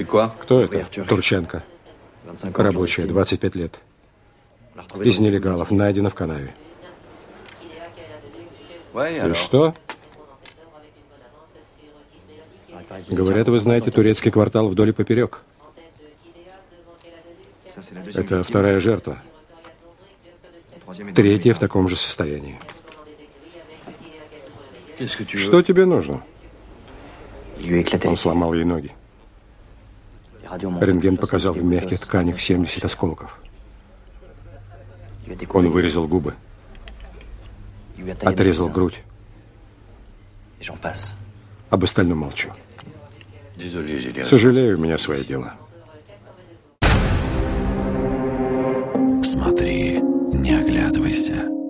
Кто это? Турченко. Рабочая, 25 лет. Из нелегалов, найдена в канаве. И что? Говорят, вы знаете турецкий квартал вдоль и поперек. Это вторая жертва. Третья в таком же состоянии. Что тебе нужно? Он сломал ей ноги. Рентген показал в мягких тканях 70 осколков. Он вырезал губы, отрезал грудь. Об остальном молчу. Сожалею, у меня свое дело.